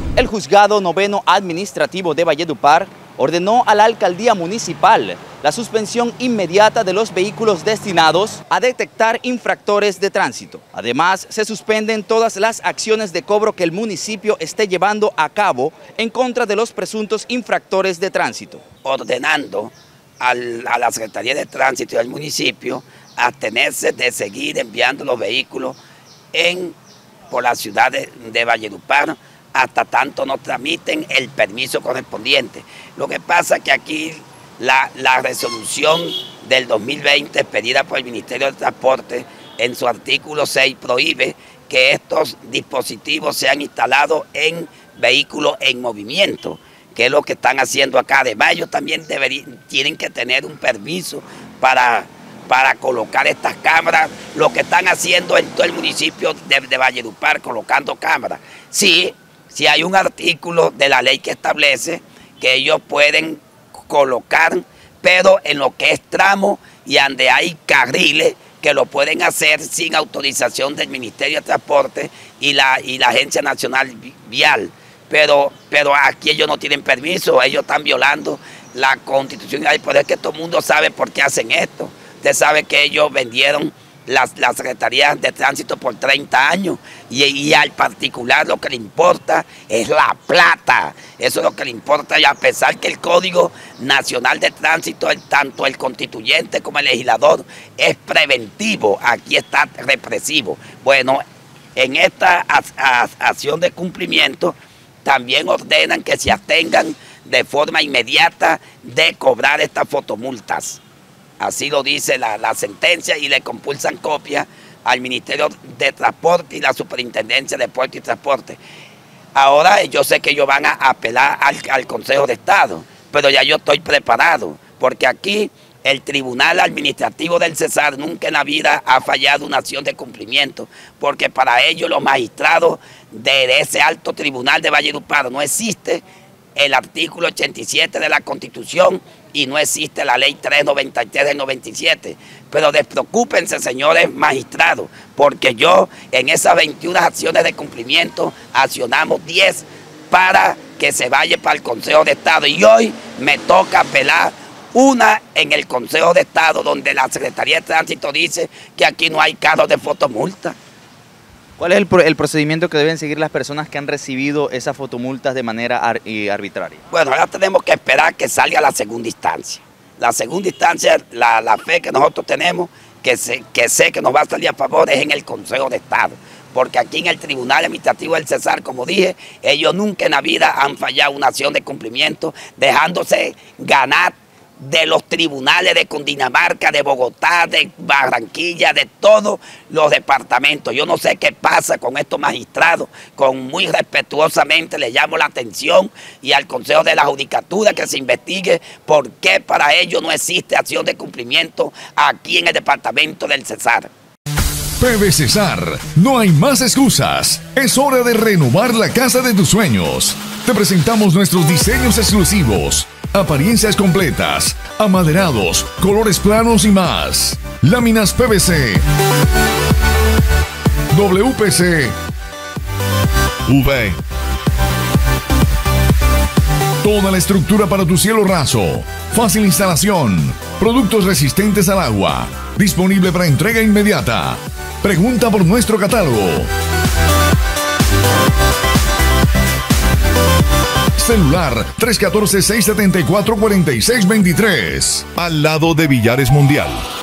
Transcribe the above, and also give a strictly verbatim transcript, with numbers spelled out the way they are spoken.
El Juzgado Noveno Administrativo de Valledupar ordenó a la Alcaldía Municipal la suspensión inmediata de los vehículos destinados a detectar infractores de tránsito. Además, se suspenden todas las acciones de cobro que el municipio esté llevando a cabo en contra de los presuntos infractores de tránsito. Ordenando al, a la Secretaría de Tránsito del municipio a abstenerse de seguir enviando los vehículos en, por la ciudad de, de Valledupar, hasta tanto no tramiten el permiso correspondiente. Lo que pasa es que aquí la, la resolución del dos mil veinte pedida por el Ministerio de Transporte en su artículo seis prohíbe que estos dispositivos sean instalados en vehículos en movimiento, que es lo que están haciendo acá. Además, ellos también deberían, tienen que tener un permiso para, para colocar estas cámaras, lo que están haciendo en todo el municipio de, de Valledupar, colocando cámaras. Sí, si hay un artículo de la ley que establece que ellos pueden colocar, pero en lo que es tramo y donde hay carriles, que lo pueden hacer sin autorización del Ministerio de Transporte y la, y la Agencia Nacional Vial. Pero, pero aquí ellos no tienen permiso, ellos están violando la Constitución. Y por eso es que todo el mundo sabe por qué hacen esto. Usted sabe que ellos vendieron Las, las secretarías de tránsito por treinta años y, y al particular lo que le importa es la plata. Eso es lo que le importa, y a pesar que el Código Nacional de Tránsito, el, tanto el constituyente como el legislador, es preventivo, aquí está represivo. Bueno, en esta as, as, acción de cumplimiento también ordenan que se abstengan de forma inmediata de cobrar estas fotomultas. Así lo dice la, la sentencia, y le compulsan copia al Ministerio de Transporte y la Superintendencia de Puerto y Transporte. Ahora yo sé que ellos van a apelar al, al Consejo de Estado, pero ya yo estoy preparado, porque aquí el Tribunal Administrativo del Cesar nunca en la vida ha fallado una acción de cumplimiento, porque para ellos los magistrados de ese alto tribunal de Valledupar no existe el artículo ochenta y siete de la Constitución y no existe la ley trescientos noventa y tres del noventa y siete. Pero despreocúpense, señores magistrados, porque yo en esas veintiuna acciones de cumplimiento accionamos diez para que se vaya para el Consejo de Estado. Y hoy me toca apelar una en el Consejo de Estado, donde la Secretaría de Tránsito dice que aquí no hay carros de fotomulta. ¿Cuál es el, el procedimiento que deben seguir las personas que han recibido esas fotomultas de manera ar, y arbitraria? Bueno, ahora tenemos que esperar que salga la segunda instancia. La segunda instancia, la, la fe que nosotros tenemos, que, se, que sé que nos va a salir a favor, es en el Consejo de Estado. Porque aquí en el Tribunal Administrativo del Cesar, como dije, ellos nunca en la vida han fallado una acción de cumplimiento, dejándose ganar de los tribunales de Cundinamarca, de Bogotá, de Barranquilla, de todos los departamentos. Yo no sé qué pasa con estos magistrados, con muy respetuosamente les llamo la atención y al Consejo de la Judicatura que se investigue por qué para ellos no existe acción de cumplimiento aquí en el departamento del Cesar. P V Cesar, no hay más excusas. Es hora de renovar la casa de tus sueños. Te presentamos nuestros diseños exclusivos, apariencias completas, amaderados, colores planos y más. Láminas P V C, W P C, U V. Toda la estructura para tu cielo raso. Fácil instalación. Productos resistentes al agua. Disponible para entrega inmediata. Pregunta por nuestro catálogo. Celular tres uno cuatro, seis siete cuatro, cuatro seis dos tres. Al lado de Villares Mundial.